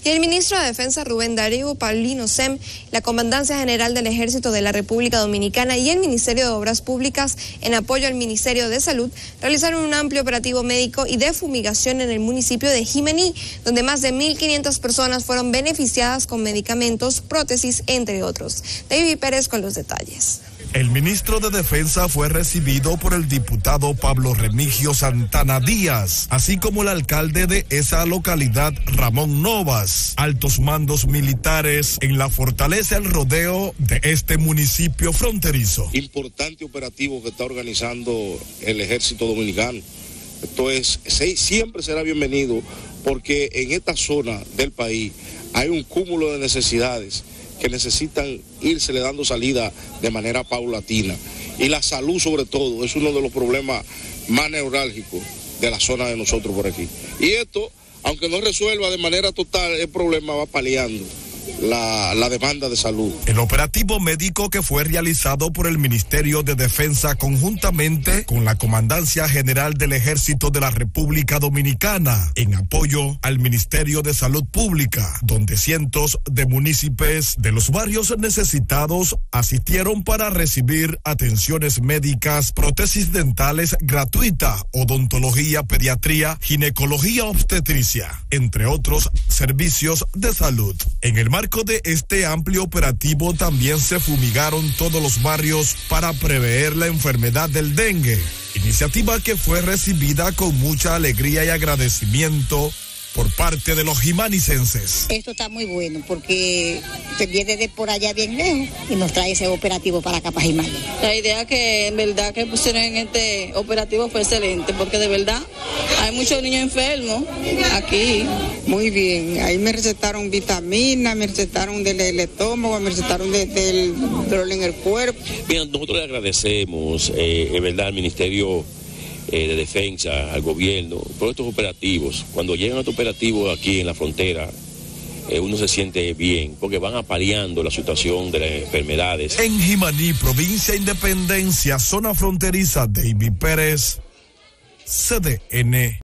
Y el ministro de Defensa Rubén Darío Paulino Sem, la Comandancia General del Ejército de la República Dominicana y el Ministerio de Obras Públicas, en apoyo al Ministerio de Salud, realizaron un amplio operativo médico y de fumigación en el municipio de Jimaní, donde más de 1.500 personas fueron beneficiadas con medicamentos, prótesis, entre otros. David Pérez con los detalles. El ministro de Defensa fue recibido por el diputado Pablo Remigio Santana Díaz, así como el alcalde de esa localidad, Ramón Novas, altos mandos militares en la fortaleza El Rodeo de este municipio fronterizo. Importante operativo que está organizando el Ejército Dominicano. Esto siempre será bienvenido porque en esta zona del país hay un cúmulo de necesidades que necesitan irse le dando salida de manera paulatina. Y la salud, sobre todo, es uno de los problemas más neurálgicos de la zona de nosotros por aquí. Y esto, aunque no resuelva de manera total el problema, va paliando la demanda de salud. El operativo médico que fue realizado por el Ministerio de Defensa conjuntamente con la Comandancia General del Ejército de la República Dominicana en apoyo al Ministerio de Salud Pública, donde cientos de municipios de los barrios necesitados asistieron para recibir atenciones médicas, prótesis dentales gratuita, odontología, pediatría, ginecología, obstetricia, entre otros servicios de salud. En el marco de este amplio operativo también se fumigaron todos los barrios para prever la enfermedad del dengue, iniciativa que fue recibida con mucha alegría y agradecimiento por parte de los jimanicenses. Esto está muy bueno porque se viene de por allá bien lejos y nos trae ese operativo para acá, para Jimaní. La idea que en verdad que pusieron en este operativo fue excelente porque de verdad hay muchos niños enfermos aquí. Muy bien, ahí me recetaron vitaminas, me recetaron del estómago, me recetaron del dolor en el cuerpo. Bien, nosotros le agradecemos en verdad al Ministerio de Defensa, al gobierno, por estos operativos. Cuando llegan estos operativos aquí en la frontera, uno se siente bien, porque van apaleando la situación de las enfermedades. En Jimaní, provincia Independencia, zona fronteriza, David Pérez, CDN.